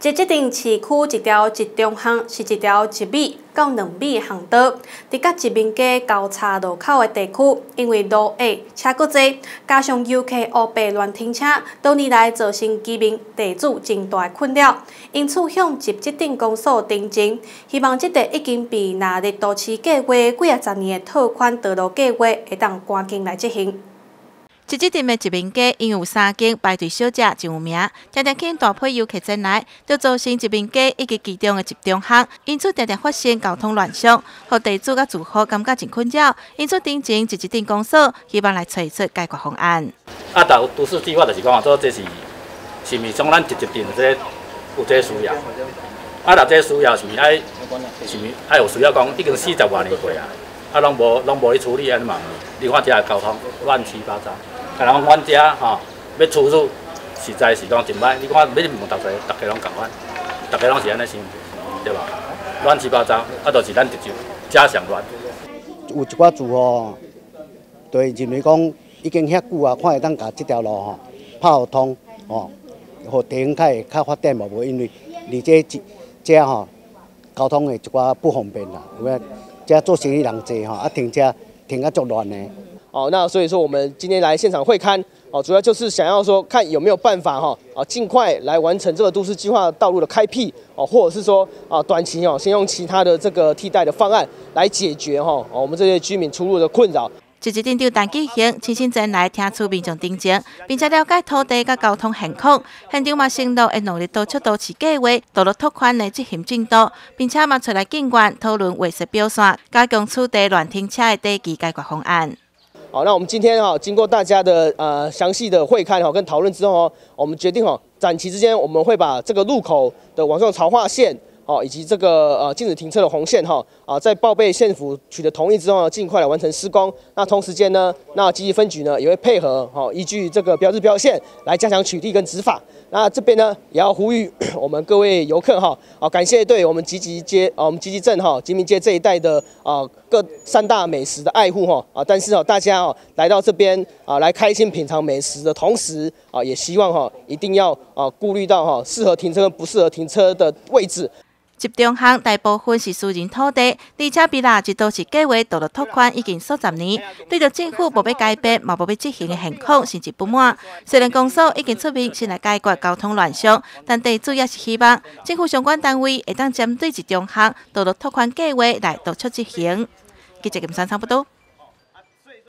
即定市区一条一中巷是一条1米到2米的巷道，伫甲一面街交叉路口的地区，因为路下车过多，加上游客乌白乱停车，多年来造成居民地主真大困扰，因此向集即定公所申请，希望即个已经被纳入都市计划几啊10年的拓宽道路计划会当赶紧来执行。 即店的一面街因有3间排队小食真有名，常常引大批游客前来，就造成一面街以及其中的集中巷，因此常常发生交通乱象，互地主甲住户感觉真困扰。因此申请一店公所，希望来找出解决方案。 都市计划就是讲做这是毋是从咱一店有这需要？若这需要是毋爱有需要讲已经40多年过啊，拢无去处理安尼嘛？你看遮交通乱七八糟。啊，人阮遮吼要出入，实在是讲真歹。你看要问大家拢共款，大家拢是安尼想，对吧？乱七八糟，啊，就是咱直接遮上乱。 有一寡住户，就认为讲已经遐久啊，看会当甲这条路吼拍互通，吼，互地方较发展无因为离遮吼交通的一寡不方便啦，有影遮做生意人济吼，啊停车停啊足乱的。 那所以说我们今天来现场会勘，主要就是想要说看有没有办法尽快来完成这个都市计划道路的开辟，或者是说短期先用其他的这个替代的方案来解决我们这些居民出入的困扰。 一店长陈继兴亲身前来听取民众定情，并且了解土地甲交通现况，现场嘛承诺会努力督促都市计划道路拓宽的执行进度，并且嘛出来建观讨论画设标线，加强此地乱停车的地基解决方案。 好，那我们今天经过大家的详细的会勘跟讨论之后我们决定短期之间我们会把这个路口的往上潮化线以及这个禁止停车的红线在报备县府取得同意之后尽快来完成施工。那同时间呢，那集集分局呢也会配合依据这个标志标线来加强取缔跟执法。那这边呢也要呼吁我们各位游客感谢对我们集集镇集民街这一带的各3大美食的爱护但是大家来到这边来开心品尝美食的同时也希望一定要顾虑到适合停车跟不适合停车的位置。 集中巷大部分是私人土地，而且被纳入都市计划道路拓宽已经数10年，对着政府无要改变、嘛无要执行的现况，甚至不满。虽然公所已经出面先来解决交通乱象，但地主也是希望政府相关单位会当针对集中巷道路拓宽计划来督促执行。记者金山差不多。